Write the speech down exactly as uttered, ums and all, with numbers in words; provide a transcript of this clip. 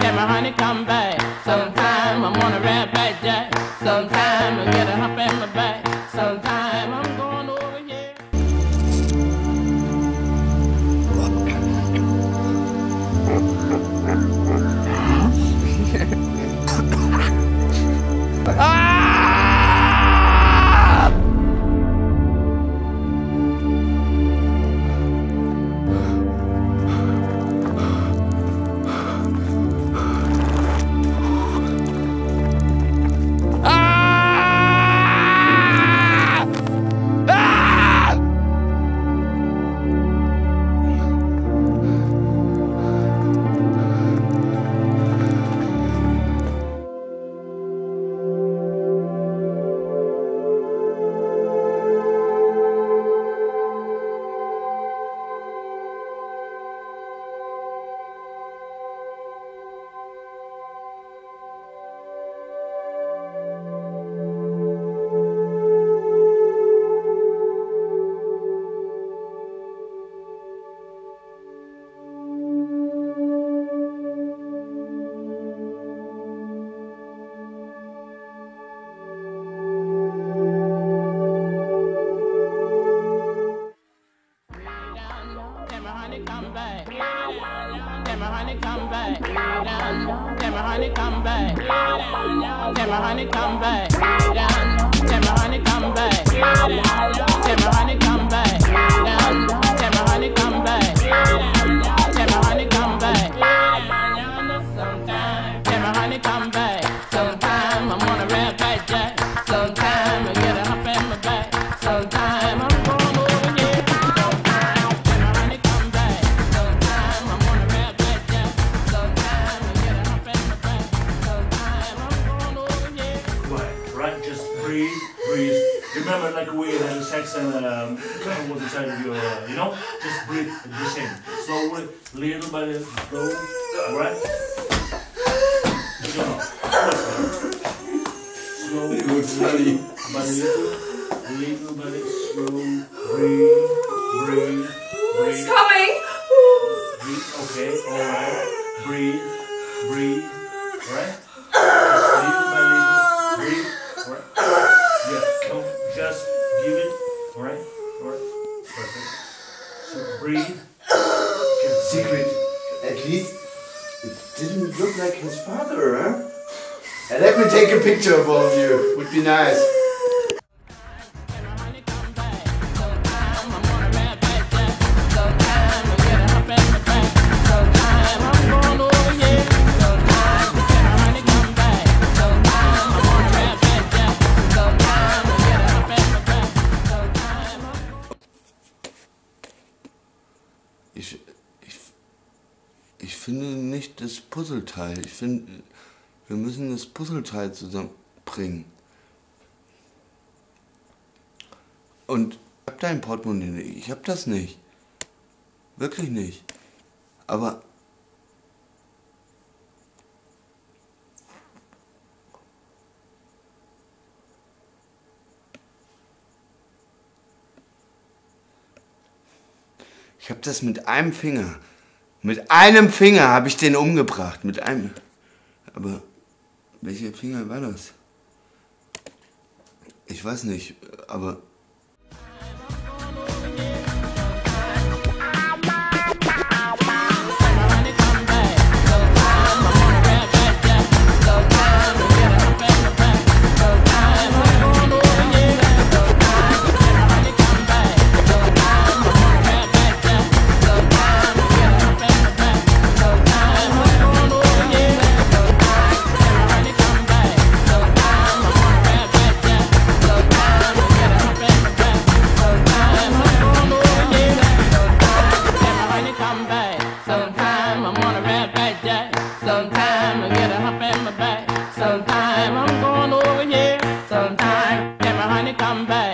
Can my honey come back? Sometime I wanna rap back jack. Sometime I get a hump in my back. Sometime I'm going over here. Ah! Come back. Can my honey come back? Can my honey come back? Can my honey come back? Can my honey come back? Can my honey come back? Can my honey come back? Can my honey come back? Sometime. Can my honey come back? Sometime I'm gonna rap back jack. Sometime I get a hump in my back. Sometime I'm going over here. Breathe, breathe. Remember, like we had sex and um, what was inside of your, uh, you know? Just breathe the same. Slowly, little by little, slow, alright? Slow. Slow. It looks funny. By little, little by little, slow, breathe, breathe, breathe. It's coming! Breathe, okay, alright. Breathe, breathe, alright? Just little by little, breathe, alright? Yeah, come, just give it, alright? Alright, perfect. So breathe. Secret. At least it didn't look like his father, huh? And let me take a picture of all of you. Would be nice. Ich, ich, ich finde nicht das Puzzleteil. Ich finde, wir müssen das Puzzleteil zusammenbringen. Und ich hab dein Portemonnaie nicht. Ich hab das nicht. Wirklich nicht. Aber ich habe das mit einem Finger, mit einem Finger habe ich den umgebracht, mit einem. Aber welcher Finger war das? Ich weiß nicht, aber sometime I'm gonna rap back jack. Sometime I get a hump in my back. Sometime I'm going over here. Sometime can my honey come back?